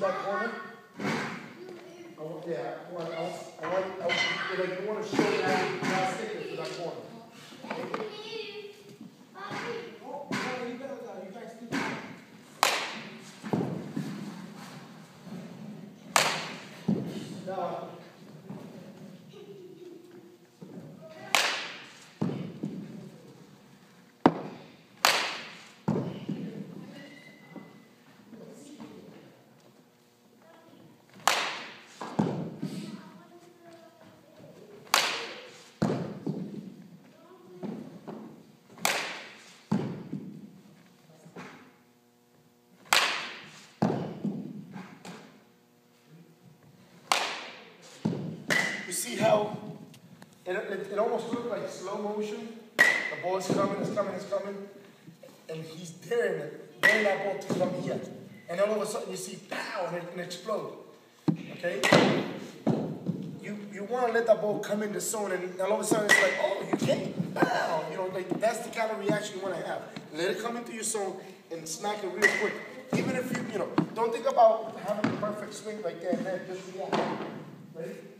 that corner. I want, you want to show that stickness to that corner. Now, you see how it almost looked like slow motion? The ball is coming, it's coming, it's coming. And he's daring that ball to come here. And then all of a sudden you see, pow, and it explodes. Okay? You want to let that ball come in the zone, and all of a sudden it's like, oh, you can't, pow. You know, like that's the kind of reaction you want to have. Let it come into your zone and smack it real quick. Even if you don't think about having a perfect swing like that, man, just react. Ready?